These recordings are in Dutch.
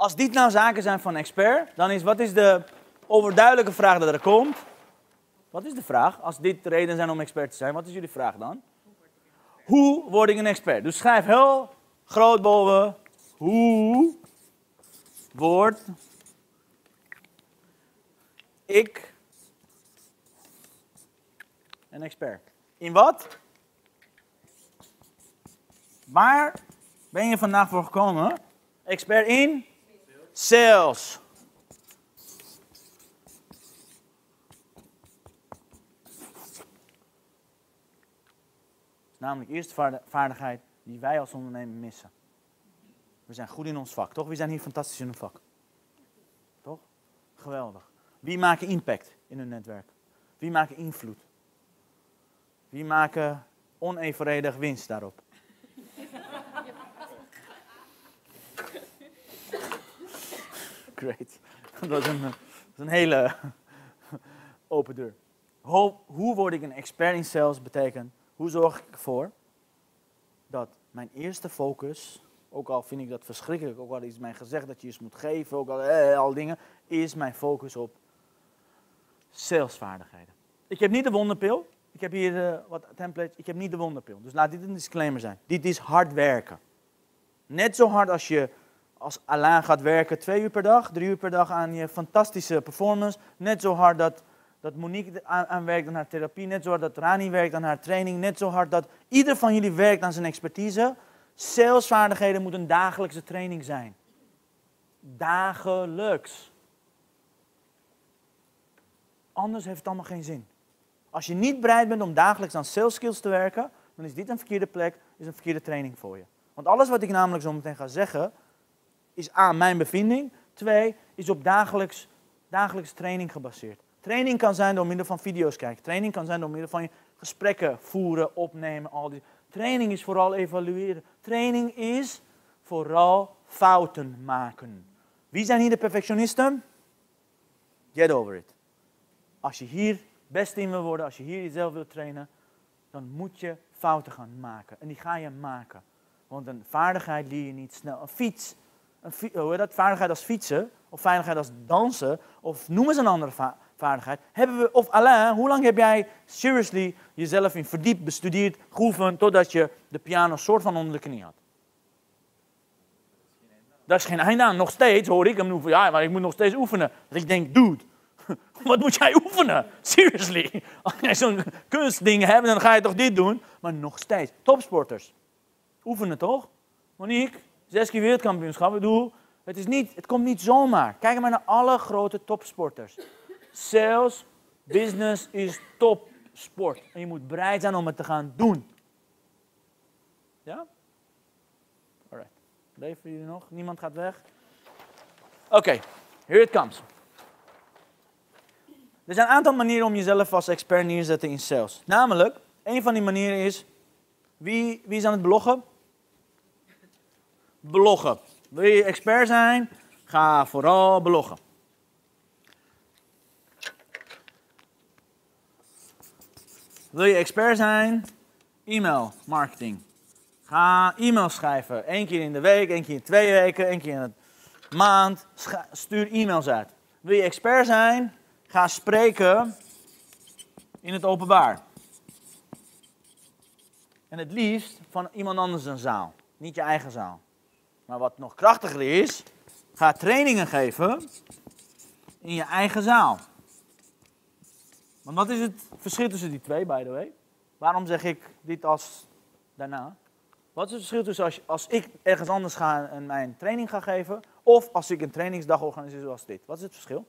Als dit nou zaken zijn van expert, dan is wat is de overduidelijke vraag dat er komt? Wat is de vraag? Als dit reden zijn om expert te zijn, wat is jullie vraag dan? Hoe word ik een expert? Dus schrijf heel groot boven. Hoe word ik een expert? In wat? Waar ben je vandaag voor gekomen? Expert in? Sales. Namelijk de eerste vaardigheid die wij als ondernemer missen. We zijn goed in ons vak, toch? We zijn hier fantastisch in ons vak. Toch? Geweldig. Wie maken impact in hun netwerk? Wie maken invloed? Wie maken onevenredig winst daarop? Great. Dat is een hele open deur. Hoe word ik een expert in sales betekent, hoe zorg ik ervoor dat mijn eerste focus, ook al vind ik dat verschrikkelijk, ook al is mij gezegd dat je iets moet geven, ook al dingen, is mijn focus op salesvaardigheden. Ik heb niet de wonderpil. Ik heb hier wat templates. Ik heb niet de wonderpil. Dus laat dit een disclaimer zijn. Dit is hard werken. Net zo hard als je als Alain gaat werken 2 uur per dag, 3 uur per dag aan je fantastische performance. Net zo hard dat Monique aan werkt aan haar therapie. Net zo hard dat Rani werkt aan haar training. Net zo hard dat ieder van jullie werkt aan zijn expertise. Salesvaardigheden moet een dagelijkse training zijn. Dagelijks. Anders heeft het allemaal geen zin. Als je niet bereid bent om dagelijks aan sales skills te werken, dan is dit een verkeerde plek, is een verkeerde training voor je. Want alles wat ik namelijk zo meteen ga zeggen, is aan mijn bevinding. 2, is op dagelijks training gebaseerd. Training kan zijn door middel van video's kijken. Training kan zijn door middel van je gesprekken voeren, opnemen. Al die. Training is vooral evalueren. Training is vooral fouten maken. Wie zijn hier de perfectionisten? Get over it. Als je hier best in wil worden, als je hier jezelf wilt trainen, dan moet je fouten gaan maken. En die ga je maken. Want een vaardigheid leer je niet snel. Vaardigheid als fietsen, of vaardigheid als dansen, of noem eens een andere vaardigheid. Of Alain, hoe lang heb jij seriously jezelf in verdiept, bestudeerd, geoefend, totdat je de piano soort van onder de knie had? Dat is geen einde aan. Nog steeds hoor ik hem oefenen. Ja, maar ik moet nog steeds oefenen. Dat ik denk, dude, wat moet jij oefenen? Seriously. Als jij zo'n kunstding hebt, dan ga je toch dit doen? Maar nog steeds. Topsporters. Oefenen toch? Monique, 6 keer wereldkampioenschap. Ik bedoel, het komt niet zomaar. Kijk maar naar alle grote topsporters. Sales, business is topsport. En je moet bereid zijn om het te gaan doen. Ja? Alright. Leven jullie nog? Niemand gaat weg? Oké, here it comes. Er zijn een aantal manieren om jezelf als expert neer te zetten in sales. Namelijk, een van die manieren is, wie is aan het bloggen? Bloggen. Wil je expert zijn? Ga vooral bloggen. Wil je expert zijn? E-mail marketing. Ga e-mails schrijven. 1 keer in de week, 1 keer in 2 weken, 1 keer in de maand. Stuur e-mails uit. Wil je expert zijn? Ga spreken in het openbaar. En het liefst van iemand anders een zaal. Niet je eigen zaal. Maar wat nog krachtiger is, ga trainingen geven in je eigen zaal. Want wat is het verschil tussen die twee, by the way? Waarom zeg ik dit als daarna? Wat is het verschil tussen als ik ergens anders ga en mijn training ga geven, of als ik een trainingsdag organiseer zoals dit? Wat is het verschil?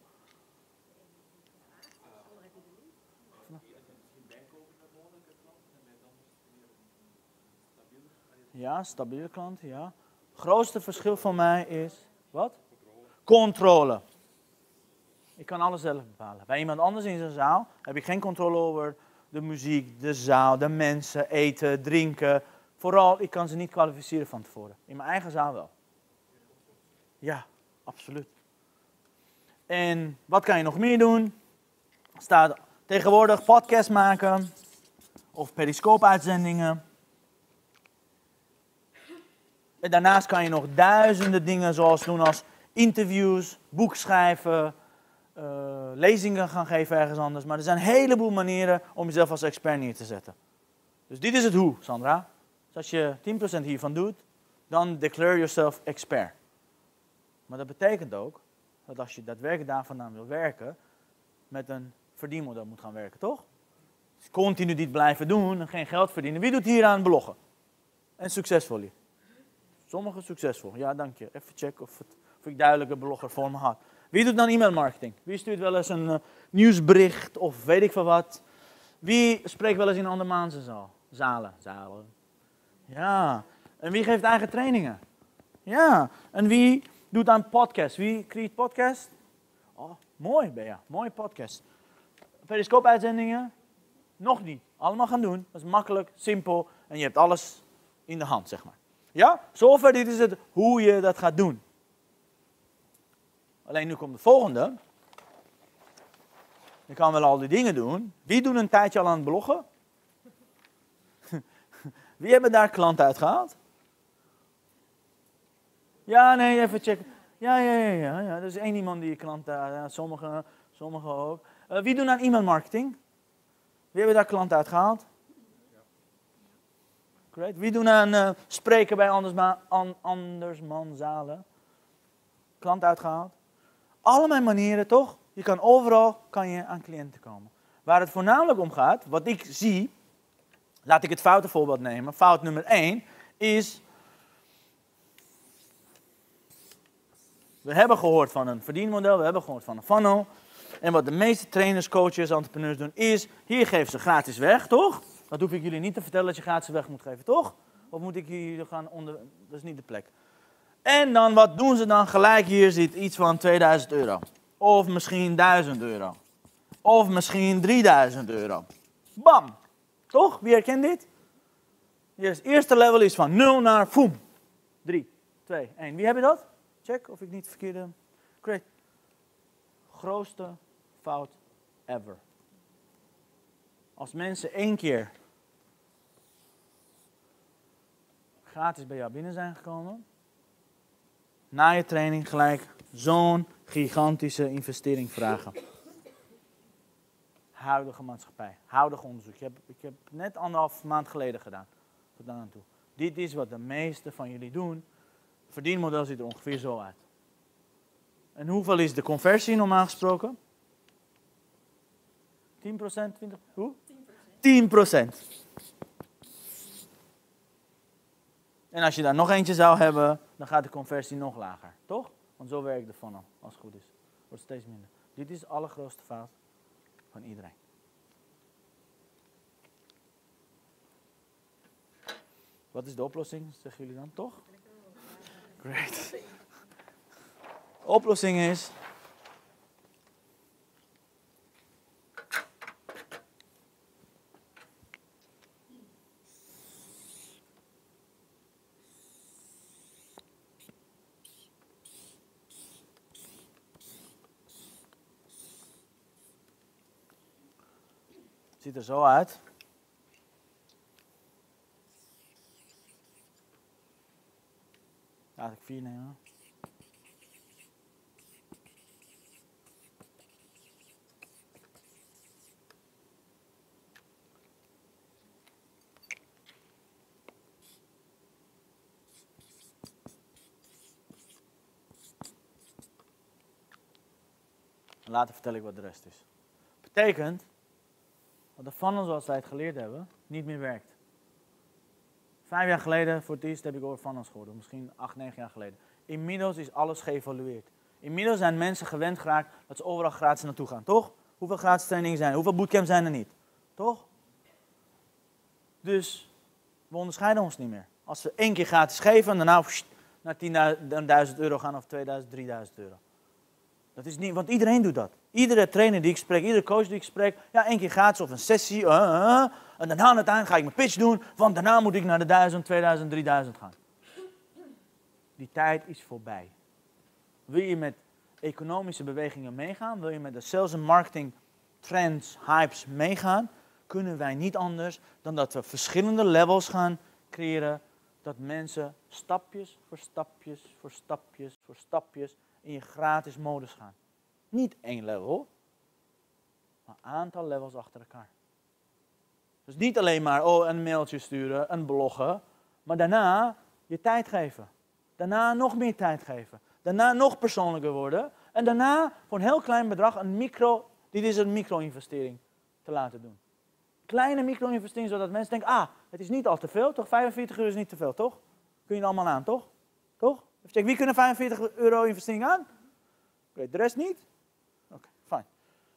Ja, stabiele klant, ja. Het grootste verschil voor mij is, wat? Controle. Ik kan alles zelf bepalen. Bij iemand anders in zijn zaal heb ik geen controle over de muziek, de zaal, de mensen, eten, drinken. Vooral, ik kan ze niet kwalificeren van tevoren. In mijn eigen zaal wel. Ja, absoluut. En wat kan je nog meer doen? Staat tegenwoordig podcast maken of periscoop-uitzendingen. En daarnaast kan je nog duizenden dingen zoals doen als interviews, boek schrijven, lezingen gaan geven ergens anders. Maar er zijn een heleboel manieren om jezelf als expert neer te zetten. Dus dit is het hoe, Sandra. Dus als je 10% hiervan doet, dan declare yourself expert. Maar dat betekent ook dat als je daadwerkelijk daar vandaan wil werken, met een verdienmodel moet gaan werken, toch? Dus continu dit blijven doen en geen geld verdienen. Wie doet hier aan bloggen? En succesvol hier? Sommigen succesvol. Ja, dank je. Even checken of ik duidelijke blogger voor me had. Wie doet dan e-mailmarketing? Wie stuurt wel eens een nieuwsbericht of weet ik veel wat? Wie spreekt wel eens in andermaanse zalen? Ja. En wie geeft eigen trainingen? Ja. En wie doet aan podcast? Wie creëert podcast? Oh, mooi Bea. Mooi podcast. Periscope-uitzendingen? Nog niet. Allemaal gaan doen. Dat is makkelijk, simpel en je hebt alles in de hand, zeg maar. Ja? Zover, dit is het hoe je dat gaat doen. Alleen nu komt de volgende. Je kan wel al die dingen doen. Wie doet een tijdje al aan het bloggen? Wie hebben daar klanten uitgehaald? Ja, nee, even checken. Ja. Er is één iemand die klanten uithaalt. Sommigen ook. Wie doen aan e-mailmarketing? Wie hebben daar klanten uitgehaald? Great. Wie doen aan spreken bij andersmanzalen? Klanten uitgehaald? Allemaal manieren, toch? Je kan overal aan cliënten komen. Waar het voornamelijk om gaat, wat ik zie, laat ik het foute voorbeeld nemen. Fout nummer 1 is, we hebben gehoord van een verdienmodel, we hebben gehoord van een funnel. En wat de meeste trainers, coaches, entrepreneurs doen is, hier geven ze gratis weg, toch? Dat hoef ik jullie niet te vertellen dat je gratis weg moet geven, toch? Of moet ik hier gaan dat is niet de plek. En dan, wat doen ze dan? Gelijk hier zit iets van 2000 euro. Of misschien 1000 euro. Of misschien 3000 euro. Bam! Toch? Wie herkent dit? Het eerste level is van 0 naar boom. 3, 2, 1. Wie heb je dat? Check of ik niet verkeerde... Great. Grootste fout ever. Als mensen 1 keer gratis bij jou binnen zijn gekomen, na je training gelijk zo'n gigantische investering vragen. Huidige maatschappij, huidig onderzoek. Ik heb net 1,5 maand geleden gedaan. Tot daar aan toe. Dit is wat de meesten van jullie doen. Het verdienmodel ziet er ongeveer zo uit. En hoeveel is de conversie normaal gesproken? 10%? 20%? Hoe? 10%. En als je daar nog eentje zou hebben, dan gaat de conversie nog lager. Toch? Want zo werkt de funnel, als het goed is. Wordt steeds minder. Dit is de allergrootste fout van iedereen. Wat is de oplossing, zeggen jullie dan? Toch? Great. De oplossing is... Het ziet er zo uit. Laat ik 4 nemen. Later vertel ik wat de rest is. Betekent dat de funnel zoals wij het geleerd hebben, niet meer werkt. 5 jaar geleden, voor het eerst heb ik over funnels gehoord. Misschien 8, 9 jaar geleden. Inmiddels is alles geëvalueerd. Inmiddels zijn mensen gewend geraakt dat ze overal gratis naartoe gaan. Toch? Hoeveel gratis trainingen zijn er? Hoeveel bootcamps zijn er niet? Toch? Dus we onderscheiden ons niet meer. Als we 1 keer gratis geven en daarna naar 10.000 euro gaan of 2.000, 3.000 euro. Dat is niet, want iedereen doet dat. Iedere trainer die ik spreek, iedere coach die ik spreek, ja, 1 keer gratis of een sessie. En daarna aan het eind ga ik mijn pitch doen, want daarna moet ik naar de 1000, 2000, 3000 gaan. Die tijd is voorbij. Wil je met economische bewegingen meegaan, wil je met de sales en marketing trends, hypes meegaan, kunnen wij niet anders dan dat we verschillende levels gaan creëren, dat mensen stapjes voor stapjes voor stapjes voor stapjes in je gratis modus gaan. Niet 1 level, maar een aantal levels achter elkaar. Dus niet alleen maar een mailtje sturen, een bloggen, maar daarna je tijd geven. Daarna nog meer tijd geven. Daarna nog persoonlijker worden. En daarna voor een heel klein bedrag dit is een micro-investering te laten doen. Kleine micro-investering, zodat mensen denken, het is niet al te veel, toch? 45 euro is niet te veel, toch? Kun je het allemaal aan, toch? Toch? Even checken, wie kunnen 45 euro investering aan? Oké, de rest niet? Oké, fijn.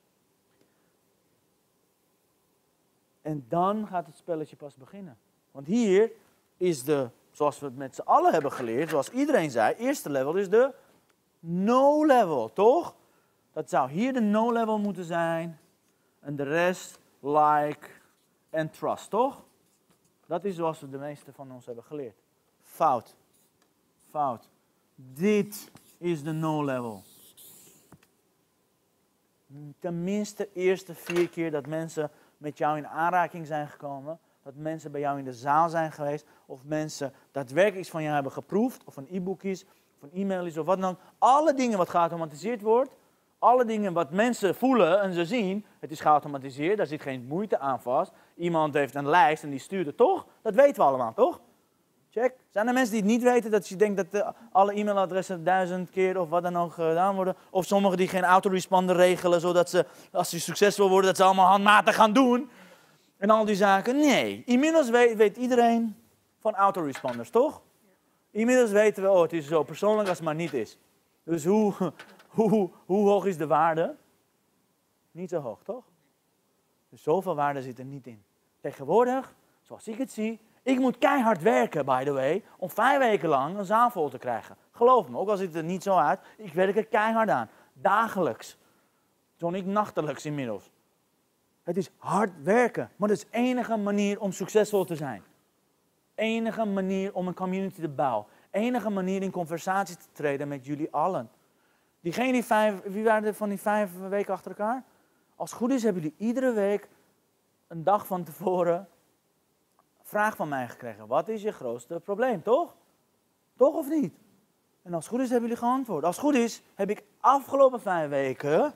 En dan gaat het spelletje pas beginnen. Want hier is zoals we het met z'n allen hebben geleerd, zoals iedereen zei, eerste level is de no-level, toch? Dat zou hier de no-level moeten zijn. En de rest, like en trust, toch? Dat is zoals we de meeste van ons hebben geleerd. Fout. Fout. Dit is de no-level. Tenminste de eerste 4 keer dat mensen met jou in aanraking zijn gekomen. Dat mensen bij jou in de zaal zijn geweest. Of mensen daadwerkelijk iets van jou hebben geproefd. Of een e-book is, of een e-mail is, of wat dan ook. Alle dingen wat geautomatiseerd wordt. Alle dingen wat mensen voelen en ze zien. Het is geautomatiseerd, daar zit geen moeite aan vast. Iemand heeft een lijst en die stuurt het, toch? Dat weten we allemaal, toch? Check. Zijn er mensen die het niet weten, dat je denkt dat alle e-mailadressen 1000 keer of wat dan ook gedaan worden? Of sommigen die geen autoresponder regelen, zodat ze, als ze succesvol worden, dat ze allemaal handmatig gaan doen? En al die zaken. Nee. Inmiddels weet iedereen van autoresponders, toch? Inmiddels weten we, het is zo persoonlijk als het maar niet is. Dus hoe hoog is de waarde? Niet zo hoog, toch? Dus zoveel waarde zit er niet in. Tegenwoordig, zoals ik het zie, ik moet keihard werken, by the way, om 5 weken lang een zaal vol te krijgen. Geloof me, ook al ziet het er niet zo uit, ik werk er keihard aan. Dagelijks. Zo niet nachtelijks inmiddels. Het is hard werken, maar dat is de enige manier om succesvol te zijn. Enige manier om een community te bouwen. Enige manier in conversatie te treden met jullie allen. Wie waren er van die 5 weken achter elkaar? Als het goed is hebben jullie iedere week een dag van tevoren vraag van mij gekregen. Wat is je grootste probleem, toch? Toch of niet? En als het goed is hebben jullie geantwoord. Als het goed is heb ik afgelopen 5 weken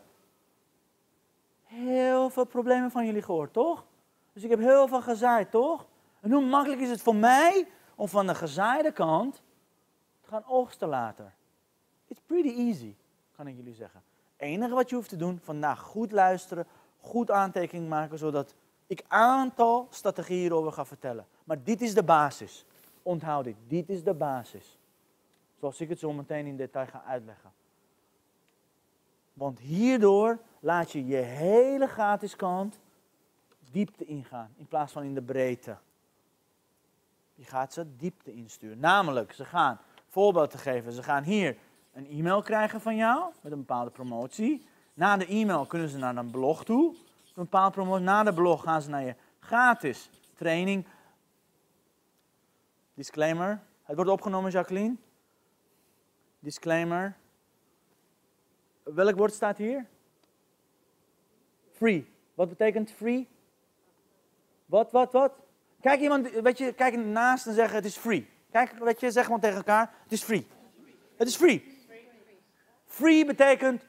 heel veel problemen van jullie gehoord, toch? Dus ik heb heel veel gezaaid, toch? En hoe makkelijk is het voor mij om van de gezaaide kant te gaan oogsten later? It's pretty easy, kan ik jullie zeggen. Het enige wat je hoeft te doen, vandaag goed luisteren, goed aantekening maken, zodat ik een aantal strategieën hierover ga vertellen. Maar dit is de basis. Onthoud dit is de basis. Zoals ik het zo meteen in detail ga uitleggen. Want hierdoor laat je je hele gratis kant diepte ingaan, in plaats van in de breedte. Je gaat ze diepte insturen. Namelijk, voorbeeld te geven, ze gaan hier een e-mail krijgen van jou, met een bepaalde promotie. Na de e-mail kunnen ze naar een blog toe, met een bepaalde promotie. Na de blog gaan ze naar je gratis training. Disclaimer, het wordt opgenomen, Jacqueline. Disclaimer. Welk woord staat hier? Free. Wat betekent free? Wat? Kijk naast en zeggen het is free. Zeg maar tegen elkaar, het is free. Het is free. Free betekent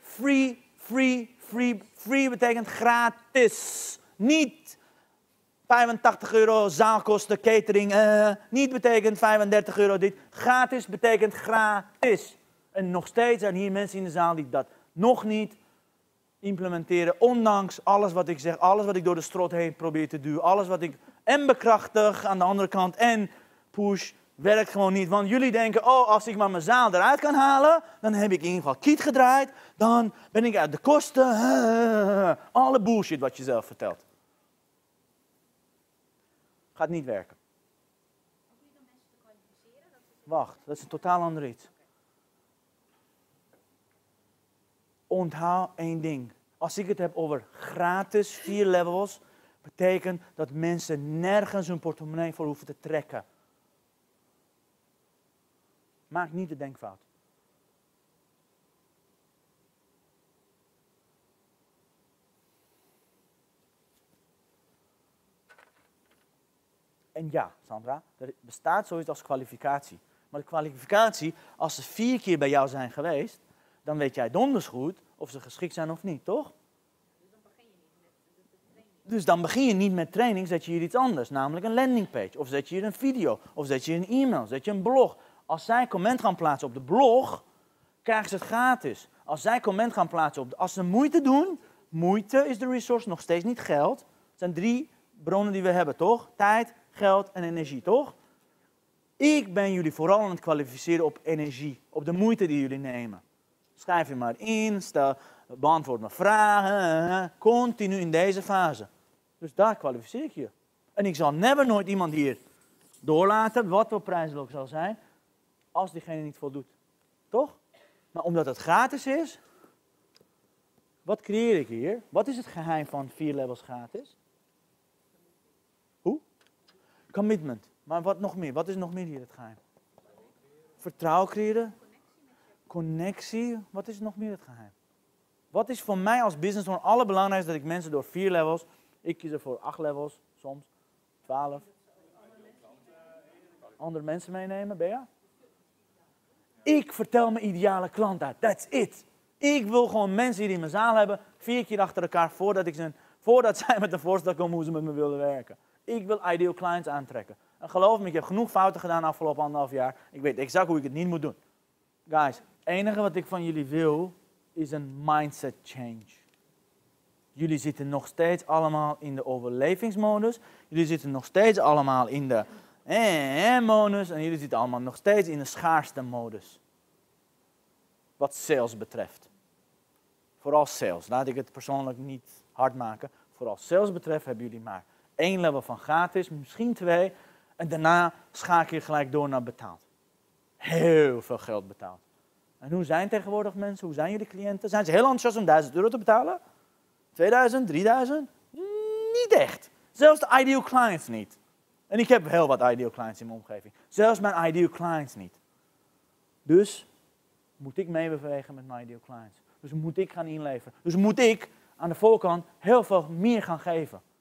free betekent gratis. Niet 85 euro zaalkosten, catering, niet betekent 35 euro dit. Gratis betekent gratis. En nog steeds zijn hier mensen in de zaal die dat nog niet implementeren. Ondanks alles wat ik zeg, alles wat ik door de strot heen probeer te duwen. Alles wat ik bekrachtig aan de andere kant en push, werkt gewoon niet. Want jullie denken, als ik maar mijn zaal eruit kan halen, dan heb ik in ieder geval kiet gedraaid. Dan ben ik uit de kosten. Alle bullshit wat je zelf vertelt. Gaat niet werken. Ook niet om mensen te kwalificeren? Wacht, dat is een totaal ander iets. Onthoud 1 ding. Als ik het heb over gratis 4 levels, betekent dat mensen nergens hun portemonnee voor hoeven te trekken. Maak niet de denkfout. En ja, Sandra, er bestaat zoiets als kwalificatie. Maar de kwalificatie, als ze 4 keer bij jou zijn geweest, dan weet jij donders goed of ze geschikt zijn of niet, toch? Dus dan begin je niet met training, zet je hier iets anders, namelijk een landingpage. Of zet je hier een video, of zet je hier een e-mail, zet je een blog. Als zij comment gaan plaatsen op de blog, krijgen ze het gratis. Als zij comment gaan plaatsen als ze moeite doen, moeite is de resource, nog steeds niet geld. Het zijn 3 bronnen die we hebben, toch? Tijd, geld en energie, toch? Ik ben jullie vooral aan het kwalificeren op energie, op de moeite die jullie nemen. Schrijf je maar in, beantwoord mijn vragen, continu in deze fase. Dus daar kwalificeer ik je. En ik zal nooit iemand hier doorlaten, wat voor prijs het ook zal zijn, als diegene niet voldoet. Toch? Maar omdat het gratis is, wat creëer ik hier? Wat is het geheim van 4 levels gratis? Hoe? Commitment. Maar wat nog meer? Wat is nog meer hier het geheim? Vertrouwen creëren. Connectie. Wat is nog meer het geheim? Wat is voor mij als business het allerbelangrijkste dat ik mensen door 4 levels, ik kies er voor 8 levels, soms 12. Andere mensen meenemen, Bea? Ik vertel mijn ideale klant uit. That's it. Ik wil gewoon mensen die in mijn zaal hebben, 4 keer achter elkaar, voordat zij met een voorstel komen hoe ze met me willen werken. Ik wil ideal clients aantrekken. En geloof me, ik heb genoeg fouten gedaan de afgelopen 1,5 jaar. Ik weet exact hoe ik het niet moet doen. Guys, het enige wat ik van jullie wil, is een mindset change. Jullie zitten nog steeds allemaal in de overlevingsmodus. Jullie zitten nog steeds allemaal in de modus. En jullie zitten allemaal nog steeds in de schaarste modus. Wat sales betreft. Vooral sales. Laat ik het persoonlijk niet hard maken. Vooral sales betreft hebben jullie maar 1 level van gratis, misschien 2. En daarna schakel je gelijk door naar betaald. Heel veel geld betaald. En hoe zijn tegenwoordig mensen? Hoe zijn jullie cliënten? Zijn ze heel enthousiast om €1000 te betalen? 2000, 3000? Niet echt. Zelfs de ideal clients niet. En ik heb heel wat ideal clients in mijn omgeving. Zelfs mijn ideal clients niet. Dus moet ik meebewegen met mijn ideal clients. Dus moet ik gaan inleveren. Dus moet ik aan de voorkant heel veel meer gaan geven.